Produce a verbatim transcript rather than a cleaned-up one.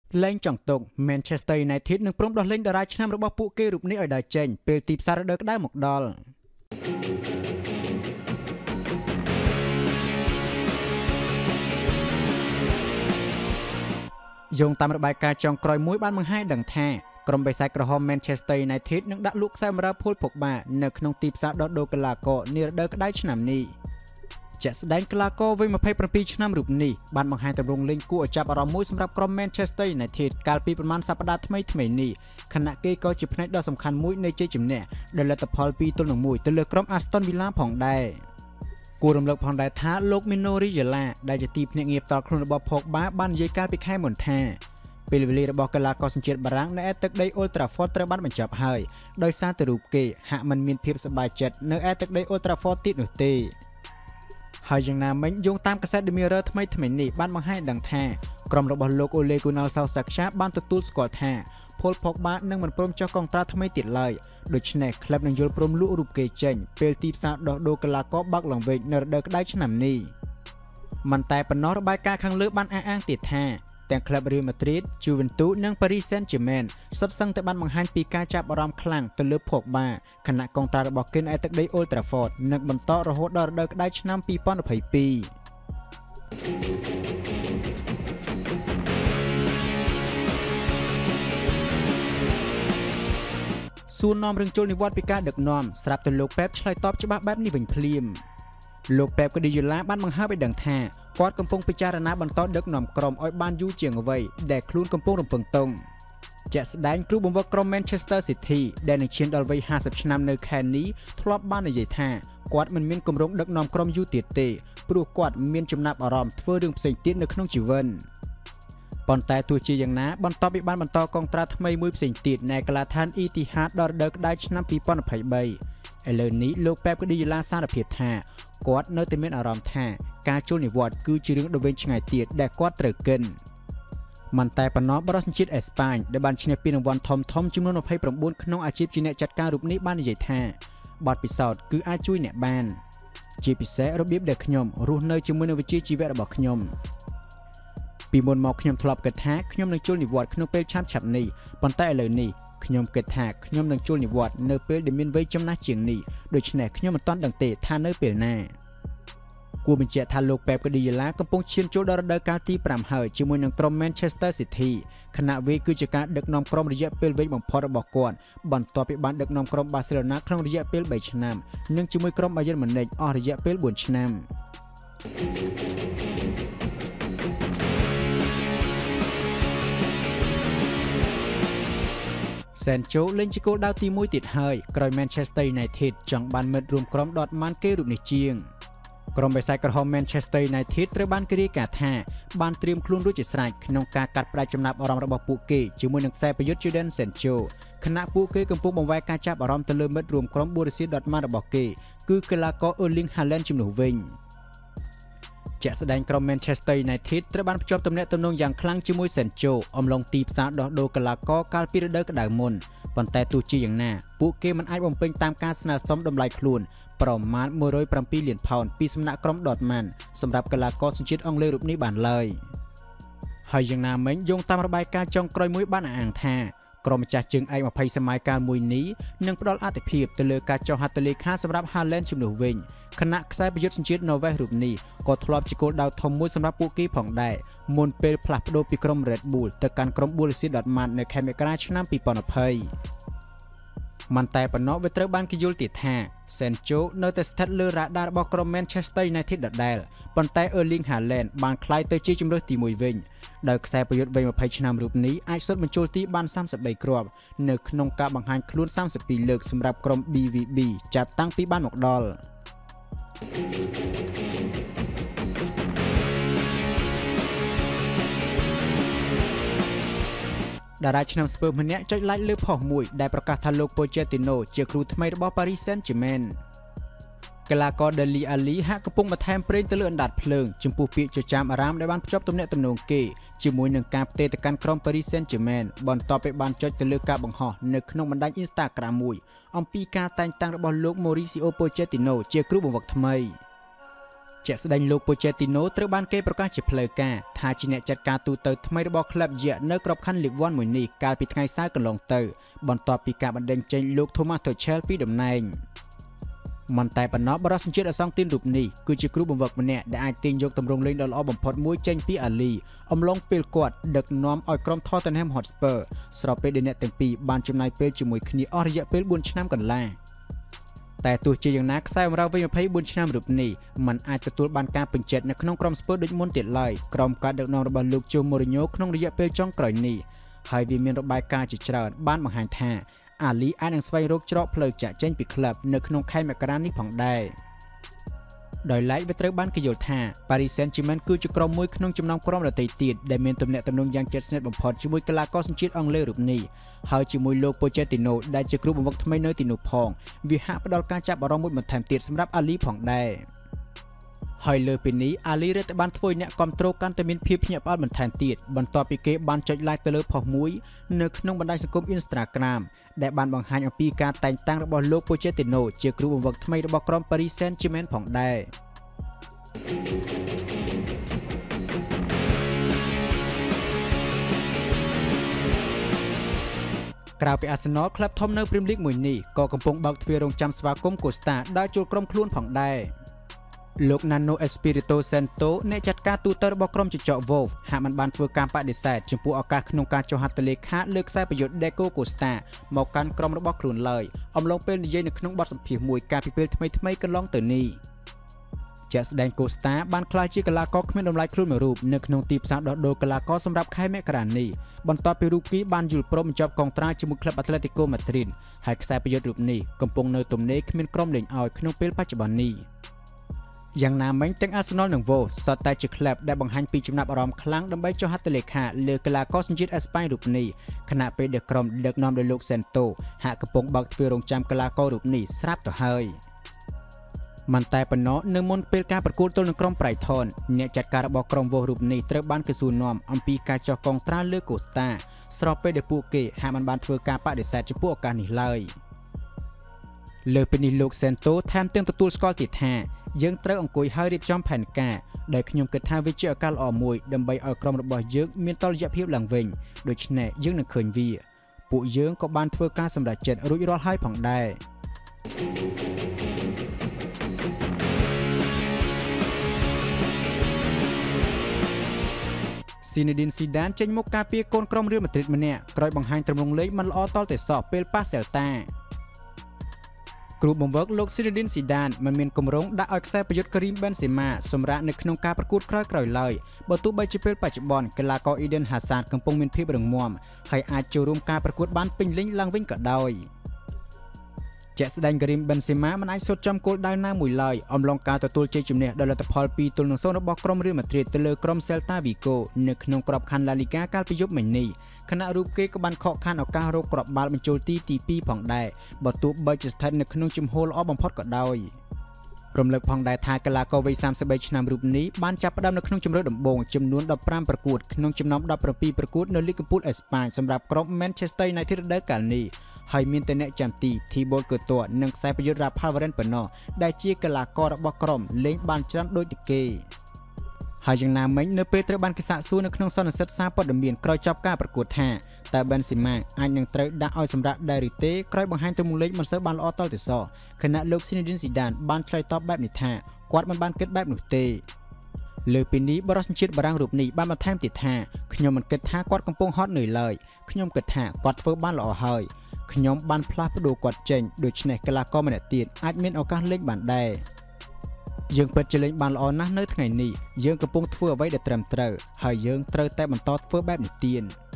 លែងចង់ទុក Manchester United នឹងព្រមដោះលែងតារាឆ្នាំរបស់ពួកគេរូបនេះឲ្យដើរចេញពេលទីផ្សាររដូវក្តៅមកដល់យោងតាមរបាយការណ៍ចុងក្រោយមួយបានបង្ហាញដឹងថាក្រុមបេសាចក្រហម Manchester United នឹងដាក់លក់ខ្សែបម្រើ Paul Pogba នៅក្នុងទីផ្សារដោះដូរកីឡាករនារដូវក្តៅឆ្នាំនេះជាក់ស្ដែងកីឡាករវ័យម្ភៃប្រាំពីរឆ្នាំរូបនេះបានបង្ហាញទម្រង់លេងគួរឲ្យចាប់អារម្មណ៍មួយសម្រាប់ក្រុម Manchester United កាលពីប្រមាណសប្តាហ៍ថ្មីៗនេះខណៈគេក៏ជាផ្នែកដ៏សំខាន់មួយនៃជ័យជំនះដែលលទ្ធផលពីរទល់នឹងមួយទៅលើក្រុម Aston Villa ផងដែរគួររំលឹកផងដែរថាលោក Mino Raiola ដែលជាទីភ្នាក់ងារផ្ទាល់ខ្លួនរបស់ Pogba បាននិយាយកាលពីខែមុនថាពេលវេលារបស់កីឡាករសញ្ជាតិបារាំងនៅឯទឹកដី Old Trafford ត្រូវបានបញ្ចប់ហើយដោយសារតែរូបគេហាក់មិនមានភាពសប្បាយចិត្តនៅឯទឹកដី Old Trafford ទៀតនោះទេហើយយ៉ាងណាមិញយោងតាមកាសែត The Mirror ថ្មីថ្មីនេះបានបង្ហាញដឹងថាក្រុមរបស់លោក Ole Gunnar Solskjaer បានទទួលស្គាល់ថា Paul Pogba នឹងមិនព្រមចុះកុងត្រាថ្មីទៀតឡើយដូច្នេះក្លឹបនឹងយល់ព្រមលក់រូបគេចេញពេលទីផ្សារដោះដូរកីឡាករបាក់ឡើងវិញនៅរដូវក្តៅឆ្នាំនេះមិនតែប៉ុណ្ណោះរបាយការណ៍ខាងលើបានអះអាងទៀតថាទាំងក្លឹប Real Madrid, Juventus និង Paris Saint-Germain សុទ្ធសឹងតែបានបង្ហាញពីការចាប់អារម្មណ៍ខ្លាំងទៅលើ Pogba ខណៈកុងត្រារបស់គេនៅទឹកដី Old Trafford នឹងបន្តរហូតដល់រដូវក្តៅឆ្នាំពីរពាន់ยี่สิบสองសួរនាំរឿងចូលនិវត្តន៍ពីការដឹកនាំស្រាប់តែលោកប៉េបឆ្លើយតបច្បាស់បែបនេះវិញភ្លាមលោកប៉េប Guardiola បានបង្ហើបឲ្យដឹងថាគាត់កំពុងពិចារណាបន្តដឹកនាំក្រុមឲ្យបានយូរជាងអ្វីដែលខ្លួនកំពុងរំពឹងទុកជាក់ស្ដែងគ្រូបង្វឹកក្រុម Manchester City ដែលនឹងឈានដល់វ័យห้าสิบឆ្នាំនៅខែនេះធ្លាប់បាននិយាយថាគាត់មិនមានគម្រោងដឹកនាំក្រុមយូរទៀតទេព្រោះគាត់មានចំណាប់អារម្មណ៍ធ្វើរឿងផ្សេងទៀតនៅក្នុងជីវិតប៉ុន្តែទោះជាយ៉ាងណាបន្ទាប់ពីបានបន្តកុងត្រាថ្មីមួយផ្សេងទៀតនៅកីឡាដ្ឋាន Etihad ដល់រដូវក្តៅឆ្នាំពីរពាន់ยี่สิบสามឥឡូវនេះលោក Pep Guardiola សារភាពថាគាត់នៅតែមានអារម្មណ៍ថាការចូលនិវត្តន៍គឺជារឿងដ៏វែងឆ្ងាយទៀតដែលគាត់ត្រូវកិនមិនតែប៉ុណ្ណោះបរិសុទ្ធជាតិអេស្ប៉ាញដែលបានឈ្នះពានរង្វាន់ធំធំចំនួនยี่สิบเก้าក្នុងអាជីពជាអ្នកចាត់ការរូបនេះបាននិយាយថាបទពិសោធន៍គឺអាចជួយអ្នកបានជាពិសេសរបៀបដែលខ្ញុំរស់នៅជាមួយនឹងវិជ្ជាជីវៈរបស់ខ្ញុំពីមុនមកខ្ញុំធ្លាប់គិតថាខ្ញុំនឹងចូលនិវត្តន៍ក្នុងពេលឆាប់ឆាប់នេះប៉ុន្តែឥឡូវនេះខ្ញុំគិតថាខ្ញុំនឹងចូលនិវត្តន៍នៅពេលដែលមានវ័យចំណាស់ជាងនេះដូច្នេះខ្ញុំមិនទាន់ដឹងទេថានៅពេលណាគួរបញ្ជាក់ថាលោក Pep Guardiola កំពុងឈានចូលដល់រដូវកាលទីប្រាំហើយជាមួយនឹងក្រុម Manchester City ខណៈវាគឺជាការដឹកនាំក្រុមរយៈពេលវែងបំផុតរបស់គាត់បន្ទាប់ពីបានដឹកនាំក្រុម Barcelona ក្នុងរយៈពេលបីឆ្នាំនិងជាមួយក្រុម Bayern Munich អស់រយៈពេលបួនឆ្នាំSancho លេងជាគោលដៅទីមួយទៀតហើយក្រោយ Manchester United ចង់បានមិត្តរួមក្រុម Dortmund គេរូបនេះជាងក្រុមបេសាចក្រហម Manchester United ត្រូវបានគេរាយការណ៍ថាបានត្រៀមខ្លួនរួចជាស្រេចក្នុងការកាត់ផ្តាច់ចំណាប់អារម្មណ៍របស់ពួកគេជាមួយនឹងខ្សែប្រយុទ្ធ Jadon Sancho ខណៈពួកគេកំពុងបង្វែរការចាប់អារម្មណ៍ទៅលើមិត្តរួមក្រុម Borussia Dortmund របស់គេគឺកីឡាករ Erling Haaland ជំនួសវិញជាក់ស្ដែងក្រុម Manchester United ត្រូវបានភ្ជាប់ទំនាក់ទំនងយ៉ាងខ្លាំងជាមួយ Sancho អំឡុងទីផ្សារដោះដូរកីឡាករកាលពីរដូវក្តៅមុនប៉ុន្តែទោះជាយ៉ាងណាពួកគេមិនអាចបំពេញតាមការស្នើសុំតម្លៃខ្លួនប្រមាណមួយរយប្រាំពីរលានផោនពីសំណាក់ក្រុម Dortmund សម្រាប់កីឡាករសញ្ជាតិអង់គ្លេសរូបនេះបានឡើយហើយយ៉ាងណាមិញយោងតាមរបាយការណ៍ចុងក្រោយមួយបានអះអាងថាក្រុមម្ចាស់ជើងឯកยี่สิบសម័យកាលមួយនេះនឹងផ្ដល់អាទិភាពទៅលើការចុះហត្ថលេខាសម្រាប់ Haaland ជំនួសវិញខណៈខ្សែប្រយុទ្ធសញ្ជាតិ Norway រូបនេះក៏ធ្លាប់ជាគោលដៅធំមួយសម្រាប់ពួកគេផងដែរមុនពេលផ្លាស់ប្ដូរពីក្រុម Red Bull ទៅកាន់ក្រុម Borussia Dortmund នៅខែមករាឆ្នាំពីរពាន់ยี่สิบមិនតែប៉ុណ្ណោះវាត្រូវបានគេយល់ទៀតថា Sancho នៅតែស្ថិតលើរ៉ាដារបស់ក្រុម Manchester United ដដែលប៉ុន្តែ Erling Haaland បានក្លាយទៅជាជម្រើសទីមួយវិញដោយខ្សែប្រយុទ្ធវ័យยี่สิบឆ្នាំរូបនេះអាចសុទ្ធបញ្ចូលទីបានសាមសិបបីគ្រាប់នៅក្នុងការបង្ហាញខ្លួនសាមសិបពីរលើកសម្រាប់ក្រុម bê vê bê ចាប់តាំងពីបានមកដល់តារាឆ្នាំស្ពឺម្នាក់ចុច like លើផុសមួយដែលប្រកាសថាលោក Pochettino ជាគ្រូថ្មីរបស់ Paris Saint-Germain កីឡាករ Dele Alli ហាក់កំពុងបន្ថែមប្រេងទៅលើអណ្ដាតភ្លើងចំពោះពាក្យចចាមអារ៉ាមដែលបានភ្ជាប់ទំនាក់ទំនងគេជាមួយនឹងការផ្ទេរទៅកាន់ក្រុម Paris Saint-Germain បន្ទាប់ពីបានចុចទៅលើការបង្ហោះនៅក្នុងបណ្ដាញ Instagram មួយអំពីការតែងតាំងរបស់លោក Mauricio Pochettino ជាគ្រូបង្វឹកថ្មីជាក់ស្ដែងលោកពូជេទីណូត្រូវបានគេប្រកាសជាផ្លូវការថាជាអ្នកចាត់ការទូទៅថ្មីរបស់ក្លឹបយៈនៅក្របខ័ណ្ឌលីកវ៉ាន់មួយនេះកាលពីថ្ងៃសៅរ៍កន្លងទៅបន្ទាប់ពីការបណ្តេញចេញលោក Thomas Tuchel ពីតំណែងមិនតែប៉ុណ្ណោះបរិសុទ្ធជាតិអសង់ទីនរូបនេះគឺជាគ្រូបង្វឹកម្នាក់ដែលអាចទាញយកទម្រង់លេងដ៏ល្អបំផុតមួយចេញពីអាលីអំឡុងពេលគាត់ដឹកនាំឲ្យក្រុម Tottenham Hotspur ស្របពេលដែលអ្នកទាំងពីរបានចំណាយពេលជាមួយគ្នាអស់រយៈពេលបួនឆ្នាំកន្លះតែទោះជាយ៉ាងណាខ្សែបម្រើវ័យยี่สิบสี่ឆ្នាំរូបនេះมันអាចទទួលបានការពេញចិត្តនៅក្នុងក្រុមស្ពឺដូចមុនទៀតឡើយក្រុមការដឹកនាំរបស់លោកជូម៉ូរីញ៉ូក្នុងរយៈពេលចុងក្រោយនេះហើយវាមានរបាយការណ៍ជាច្រើនបានបង្ហាញថាអាលីអាចនឹងស្វែងរកច្រកផ្លូវចាក់ចេញពីក្លឹបនៅក្នុងខែមករានេះផងដែរដោយឡែកវាត្រូវបានគេយល់ថា Paris Saint-Germain គឺជាក្រុមមួយក្នុងចំណោមក្រុមដទៃទៀតដែលមានទំនាក់ទំនងយ៉ាងជិតស្និទ្ធបំផុតជាមួយកីឡាករសញ្ជាតិអង់គ្លេសរូបនេះហើយជាមួយលោក Pochettino ដែលជាគ្រូបង្វឹកថ្មីនៅទីនោះផងវាហាក់ផ្ដល់ការចាប់អារម្មណ៍មួយបន្ថែមទៀតសម្រាប់អាលីផងដែរហើយលើពីនេះអាលីរ៉េតបានធ្វើអ្នកគ្រប់គ្រងកាន់តែមានភាពភ្ញាក់ផ្អើលបន្ថែមទៀតបន្ទាប់ពីគេបានចុច like ទៅលើផុសមួយនៅក្នុងបណ្ដាញសង្គម Instagram ដែលបានបង្ហាញអំពីការតែងតាំងរបស់លោក Pochettino ជាគ្រូបង្វឹកថ្មីរបស់ក្រុម Paris Saint-Germain ផងដែរក្រៅពី Arsenal ក្លឹបធំនៅ Premier League មួយនេះក៏កំពុងបើកទ្វាររងចាំស្វាគមន៍ Costa ដើរចូលក្រុមខ្លួនផងដែរលោក Nuno Espirito Santo អ្នកចាត់ការទូតរបស់ក្រុមជញ្ជាក់ Wolves ហាក់មិនបានធ្វើការបដិសេធចំពោះឱកាសក្នុងការចុះហត្ថលេខាលើខ្សែប្រយុទ្ធ Diego Costa មកកាន់ក្រុមរបស់ខ្លួនឡើយអំឡុងពេលនិយាយនៅក្នុងបទសម្ភាសន៍មួយកាលពីពេលថ្មីៗកន្លងទៅនេះជាក់ស្ដែង Costa បានក្លាយជាកីឡាករគ្មានតម្លៃខ្លួនមួយរូបនៅក្នុងទីផ្សារដោះដូរកីឡាករសម្រាប់ខែមករានេះបន្ទាប់ពីរូបគីបានយល់ព្រមបញ្ចប់កងត្រាជាមួយក្លឹប Atletico Madrid ហើយខ្សែប្រយុទ្ធរូបនេះកំពុងនៅទំនេរគ្មានក្រុមលេងឲ្យក្នុងពេលបច្ចុប្បន្ននេះយ៉ាងណាមិញទាំង Arsenal និង Wolves សុទ្ធតែជាក្លឹបដែលបង្ហាញពីចំណាប់អារម្មណ៍ខ្លាំងដើម្បីចុះហត្ថលេខាលើកីឡាករសញ្ជាតិអេស្ប៉ាញរូបនេះខណៈពេលដែលក្រុមដឹកនាំដោយលោក Santo ហាក់កំពុងបើកទ្វាររងចាំកីឡាកររូបនេះស្រាប់ទៅហើយមិនតែប៉ុណ្ណោះនៅមុនពេលការប្រកួតទល់នឹងក្រុម Brighton អ្នកចាត់ការរបស់ក្រុម Wolves រូបនេះត្រូវបានគេសួរនាំអំពីការចុះកងត្រាលើ Costa ស្របពេលដែលពួកគេហាក់មិនបានធ្វើការបដិសេធចំពោះឱកាសនេះឡើយលើពីនេះលោក Santo ថែមទាំងទទួលស្គាល់ទៀតថាយើងត្រូវអង្គុយហើយរៀបចំផែនការដែលខ្ញុំគិតថាវាជាឱកាសល្អមួយដើម្បីឲ្យក្រុមរបស់យើងមានតុល្យភាពឡើងវិញដូច្នេះយើងនឹងឃើញវាពួកយើងក៏បានធ្វើការសម្រេចចិត្តរួចរាល់ហើយផងដែរZinedine Zidane ចេញមកការពារកូនក្រុម Real Madrid ម្នាក់ក្រោយបង្ហាញទម្រង់លេងមិនល្អតល់តែសោះពេលប៉ះ Celtaគ្រូបង្វឹកលោក Zinedine Zidane មិនមានគម្រោងដាក់ឲ្យខ្សែប្រយុទ្ធ Karim Benzema សម្រាប់នៅក្នុងការប្រកួតក្រោយៗឡើយបើទោះបីជាពេលបច្ចុប្បន្នកីឡាករ Eden Hazard កំពុងមានភាពរឹងមាំហើយអាចចូលរួមការប្រកួតបានពេញលេញឡើងវិញក៏ដោយជាក់ស្ដែង Karim Benzema មិនអាចសូត្រចំគោលដៅណាមួយឡើយអំឡុងការទទួលជ័យជំនះដោយលទ្ធផល ពីរទល់នឹងសូន្យ របស់ក្រុម Real Madrid ទៅលើក្រុម Celta Vigo នៅក្នុងក្របខ័ណ្ឌ La Liga កាលពីយប់មិញនេះខណៈរូបគេក៏បានខកខានឱកាសរកគ្រាប់បាល់បញ្ចូលទីទីពីរផងដែរបើទោះបីជាស្ថិតនៅក្នុងជំហរល្អបំផុតក៏ដោយរំលឹកផងដែរថាកីឡាករវ័យសាមសិបបីឆ្នាំរូបនេះបានចាប់ផ្ដើមនៅក្នុងជម្រើសដំបូងចំនួនដប់ប្រាំប្រកួតក្នុងចំណោមដប់ប្រាំពីរប្រកួតនៅលីកកំពូលអេស្ប៉ាញសម្រាប់ក្រុម Manchester United រដូវកាលនេះហើយមានតែអ្នកចាំទី Thibaut Courtois និងខ្សែប្រយុទ្ធ Rafael Varane ប៉ុណ្ណោះដែលជាកីឡាកររបស់ក្រុមលេងបានច្រើនដូចតែគេហើយយ៉ាងណាមិញនៅពេលត្រូវបានគេសាកសួរនៅក្នុងសន្និសីទសារព័ត៌មានក្រោយចប់ការប្រកួតថាតើ Benzema អាចនឹងត្រូវដាក់ឲ្យសម្រាប់ដែរឬទេក្រោយបង្ហាញទម្រង់លេងមិនសូវបានល្អតល់ទេសោះខណៈលោក Zinedine Zidane បានឆ្លើយតបបែបនេះថាគាត់មិនបានគិតបែបនោះទេលើពីនេះបរិសុទ្ធជាតិបារាំងរូបនេះបានបន្ថែមទៀតថាខ្ញុំមិនគិតថាគាត់កំពុងហត់នឿយឡើយខ្ញុំគិតថាគាត់ធ្វើបានល្អហើយខ្ញុំបានផ្លាស់ប្ដូរគាត់ចេញដូច្នេះកីឡាករម្នាក់ទៀតអាចមានឱកាសលេងបានដែរយើងពិតជាលេងបានល្អណាស់នៅថ្ងៃនេះយើងកំពុងធ្វើអ្វីដែលត្រឹមត្រូវហើយយើងត្រូវតែបន្តធ្វើបែបនេះទៀត